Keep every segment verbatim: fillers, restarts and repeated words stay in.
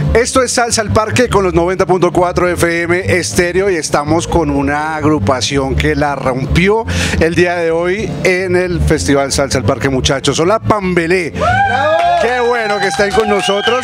Esto es Salsa al Parque con los noventa punto cuatro F M Estéreo y estamos con una agrupación que la rompió el día de hoy en el Festival Salsa al Parque, muchachos. Son la Pambelé. Qué bueno que estén con nosotros.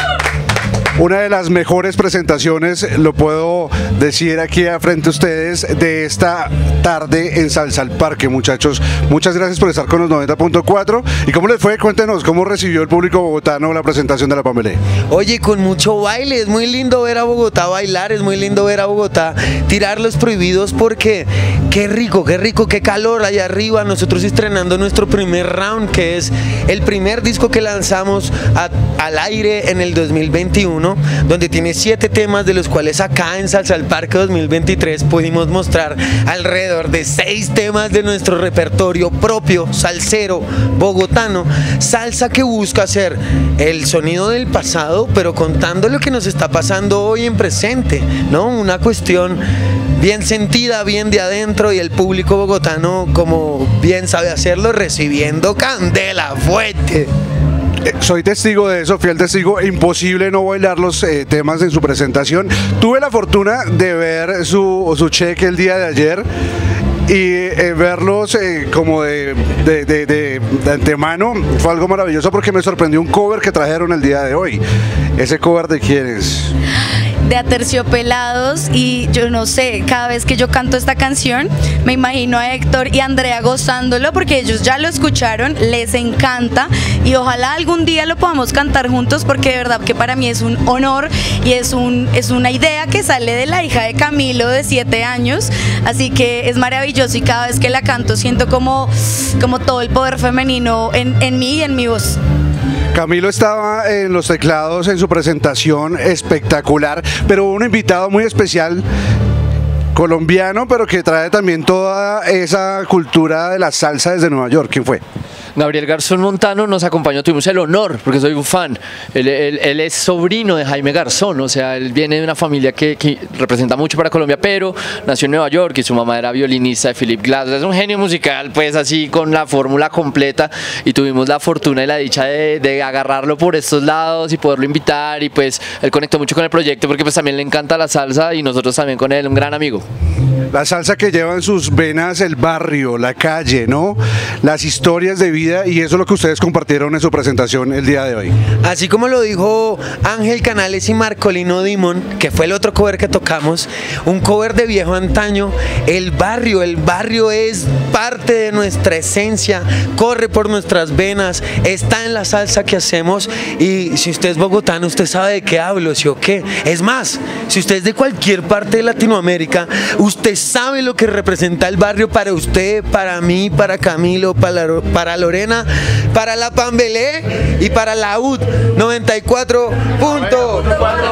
Una de las mejores presentaciones, lo puedo decir aquí frente a ustedes, de esta tarde en Salsa al Parque, muchachos. Muchas gracias por estar con los noventa punto cuatro. ¿Y cómo les fue? Cuéntenos, ¿cómo recibió el público bogotano la presentación de la Pambelé? Oye, con mucho baile, es muy lindo ver a Bogotá bailar, es muy lindo ver a Bogotá tirar los prohibidos porque qué rico, qué rico, qué calor allá arriba. Nosotros estrenando nuestro primer round, que es el primer disco que lanzamos a, al aire en el dos mil veintiuno. Donde tiene siete temas, de los cuales acá en Salsa al Parque dos mil veintitrés pudimos mostrar alrededor de seis temas de nuestro repertorio propio, salsero, bogotano, salsa que busca ser el sonido del pasado, pero contando lo que nos está pasando hoy en presente, ¿no? Una cuestión bien sentida, bien de adentro, y el público bogotano, como bien sabe hacerlo, recibiendo candela fuerte. Soy testigo de eso, fiel testigo, imposible no bailar los eh, temas en su presentación. Tuve la fortuna de ver su, su cheque el día de ayer y eh, verlos eh, como de, de, de, de, de antemano fue algo maravilloso porque me sorprendió un cover que trajeron el día de hoy. ¿Ese cover de quién es? De Aterciopelados, y yo no sé, cada vez que yo canto esta canción me imagino a Héctor y Andrea gozándolo porque ellos ya lo escucharon, les encanta y ojalá algún día lo podamos cantar juntos porque de verdad que para mí es un honor y es, un, es una idea que sale de la hija de Camilo de siete años, así que es maravilloso y cada vez que la canto siento como, como todo el poder femenino en, en mí y en mi voz. Camilo estaba en los teclados en su presentación, espectacular, pero un invitado muy especial, colombiano, pero que trae también toda esa cultura de la salsa desde Nueva York. ¿Quién fue? Gabriel Garzón Montano nos acompañó, tuvimos el honor, porque soy un fan, él, él, él es sobrino de Jaime Garzón, o sea, él viene de una familia que, que representa mucho para Colombia, pero nació en Nueva York y su mamá era violinista de Philip Glass, es un genio musical, pues así con la fórmula completa, y tuvimos la fortuna y la dicha de, de agarrarlo por estos lados y poderlo invitar, y pues él conectó mucho con el proyecto porque pues también le encanta la salsa y nosotros también con él, un gran amigo. La salsa que lleva en sus venas el barrio, la calle, ¿no? Las historias de vida, y eso es lo que ustedes compartieron en su presentación el día de hoy. Así como lo dijo Ángel Canales y Marcolino Dimon, que fue el otro cover que tocamos, un cover de viejo antaño, el barrio, el barrio es parte de nuestra esencia, corre por nuestras venas, está en la salsa que hacemos, y si usted es bogotano, usted sabe de qué hablo, ¿sí o qué? Es más, si usted es de cualquier parte de Latinoamérica, usted sabe lo que representa el barrio para usted, para mí, para Camilo, para, para Lorena, para la Pambelé y para la U D noventa y cuatro punto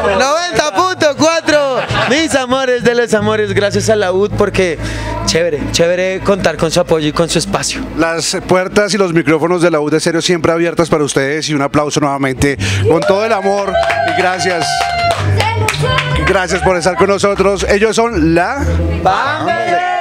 cuatro. Mis amores de los amores, gracias a la U D porque chévere, chévere contar con su apoyo y con su espacio. Las puertas y los micrófonos de la U D Estéreo siempre abiertas para ustedes, y un aplauso nuevamente con todo el amor y gracias. Gracias por estar con nosotros. Ellos son la Pambelé.